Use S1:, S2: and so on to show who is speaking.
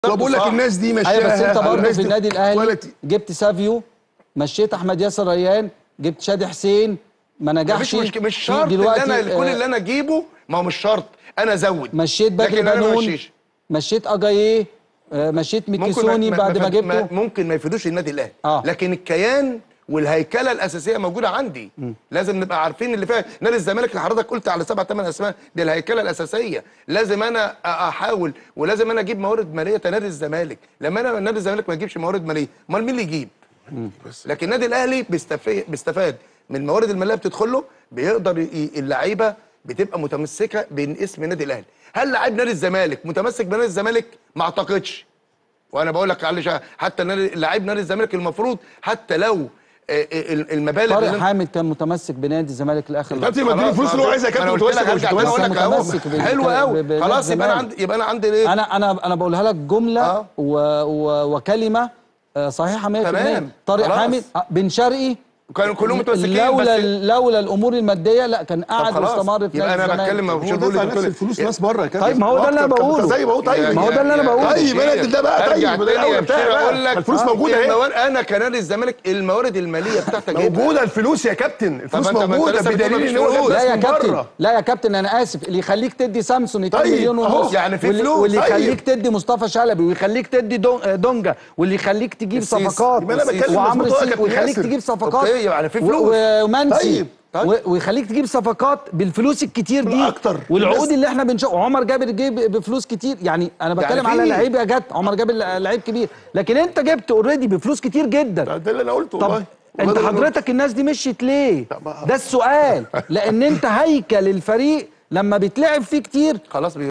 S1: طب بقول لك الناس دي مشاها.
S2: ايوه بس انت برضه في النادي الاهلي جبت سافيو، مشيت احمد ياسر ريان، جبت شادي حسين ما نجحش.
S1: مش شرط دلوقتي كل اللي انا اجيبه، ما هو مش شرط انا ازود.
S2: مشيت بدر بنون، مشيت اجاييه، مشيت ميكيسوني بعد ما جبته.
S1: ممكن ما يفيدوش النادي الاهلي، لكن الكيان والهيكله الاساسيه موجوده عندي. لازم نبقى عارفين اللي فيها. نادي الزمالك اللي حضرتك قلت على 7 8 اسماء، دي الهيكله الاساسيه. لازم انا احاول ولازم انا اجيب موارد ماليه نادي الزمالك. لما انا نادي الزمالك ما يجيبش موارد ماليه، امال مين اللي يجيب؟ لكن النادي الاهلي بيستفاد من الموارد الماليه بتدخل له، بيقدر اللعيبه بتبقى متمسكه بين اسم النادي الاهلي. هل لاعب نادي الزمالك متمسك بنادي الزمالك؟ ما اعتقدش. وانا بقول لك حتى لاعب نادي الزمالك المفروض حتى لو المبالغ.
S2: طارق حامد كان متمسك بنادي الزمالك الاخر.
S1: كابتن ما اديله فلوس اللي هو عايزها يا كابتن. متمسك حلو قوي. خلاص يبقى انا عندي ايه؟
S2: انا بقولها لك جمله وكلمه صحيحه 100%.
S1: تمام.
S2: طارق حامد، بن شرقي
S1: كانوا كلهم متمسكين.
S2: لولا الامور الماديه لا كان قاعد واستمر في نادي الزمالك.
S1: انا بتكلم مش بقول
S3: نفس الفلوس ناس بره يا كابتن.
S2: طيب ما هو ده اللي انا بقوله.
S3: طيب
S2: ما هو ده اللي انا بقوله.
S3: طيب انا ده بقى طيب
S1: اقول لك
S3: الفلوس موجوده اهي.
S1: انا كنادي الزمالك الموارد الماليه بتاعتك
S3: موجوده. الفلوس يا كابتن، الفلوس موجوده بدليل ان هو
S2: لا يا كابتن، لا يا كابتن انا اسف. اللي يخليك تدي سامسون 2 مليون ونص
S1: يعني في فلوس،
S2: واللي يخليك تدي مصطفى شلبي، ويخليك تدي دونجا، واللي يخليك تجيب صفقات وعمرو سيف، ويخليك تجيب صفقات
S1: يعني في فلوس
S2: ومنسي ويخليك تجيب صفقات بالفلوس الكتير دي
S3: اكتر.
S2: والعقود اللي احنا بنشوفها. عمر جابر جه بفلوس كتير. يعني انا بتكلم على لعيب يا جت. عمر جابر لعيب كبير، لكن انت جبت اوريدي بفلوس كتير جدا.
S3: ده اللي انا قلته والله.
S2: طب انت حضرتك الناس دي مشيت ليه؟ ده السؤال. لان انت هيكل الفريق لما بيتلعب فيه كتير
S1: خلاص